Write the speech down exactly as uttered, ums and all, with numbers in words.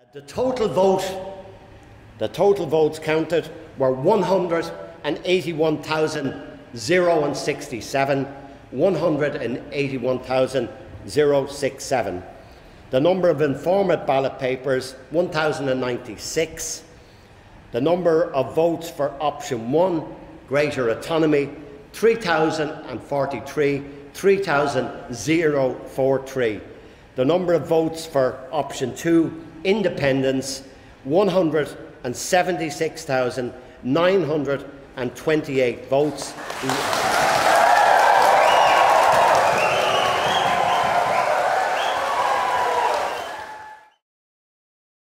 The total vote, the total votes counted were one hundred eighty-one thousand sixty-seven, one hundred eighty-one thousand sixty-seven. The number of informed ballot papers, one thousand ninety-six. The number of votes for option one, greater autonomy, three thousand forty-three, three thousand forty-three. The number of votes for option two, independence, one hundred seventy-six thousand nine hundred twenty-eight votes.